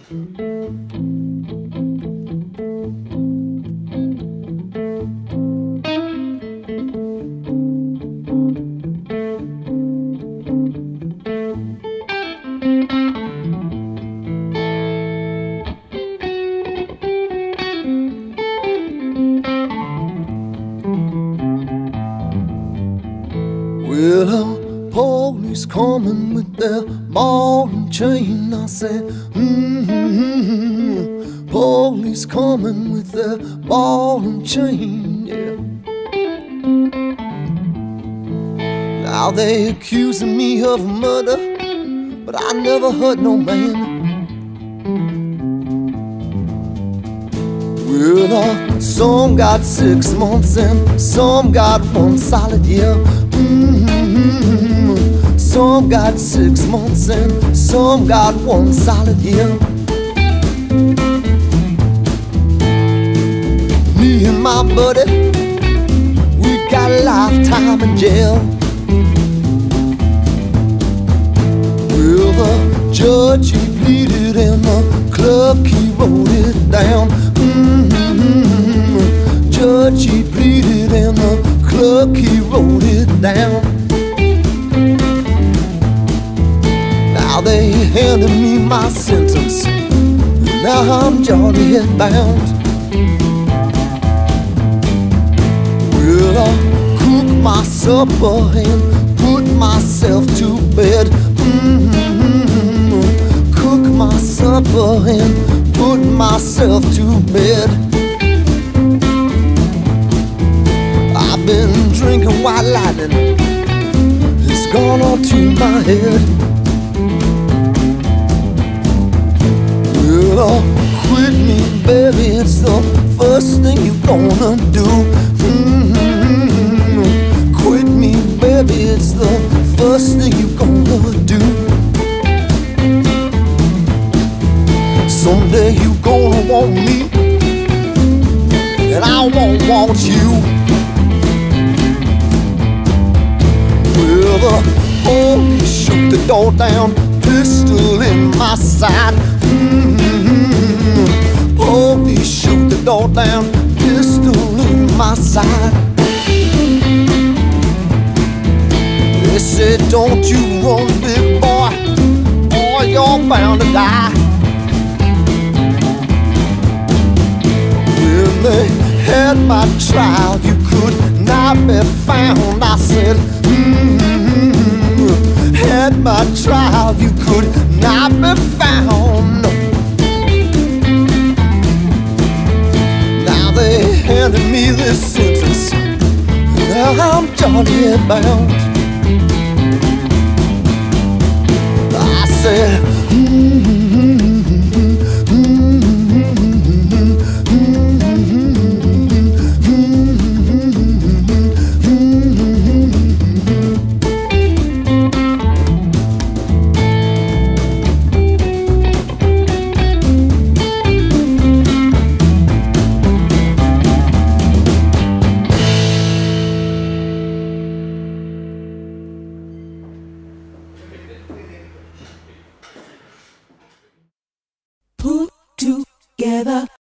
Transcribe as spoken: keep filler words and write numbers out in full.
Well, the police coming with their ball and chain. I said, mm-hmm. Police coming with their ball and chain, yeah. Now they accusing me of murder, but I never hurt no man. Well, uh, some got six months and some got one solid year. Mm-hmm. Some got six months and some got one solid year. Me and my buddy, we got a lifetime in jail. Well, the judge, he pleaded and the clerk, he wrote it down. Mm-hmm. Judge, he pleaded and the clerk, he wrote it down. Now they handed me my sentence, now I'm jolly headbound. Well, I cook my supper and put myself to bed. Mm-hmm. Cook my supper and put myself to bed. I've been drinking white lightning, it's gone all to my head. Well, uh, quit me, baby, it's the first thing you're gonna do. Mm-hmm. Quit me, baby, it's the first thing you're gonna do. Someday you gonna want me, and I won't want you. Well, the police shook the door down, pistol in my side. Mm-hmm. Police shook the door down, pistol in my side. They said, don't you run, big boy, or you're bound to die. When they had my trial, you could not be found. I said, mm-hmm. Had my trial, you could not be found. Now they handed me this sentence, now I'm jolly bound. I said, mm-hmm. Put together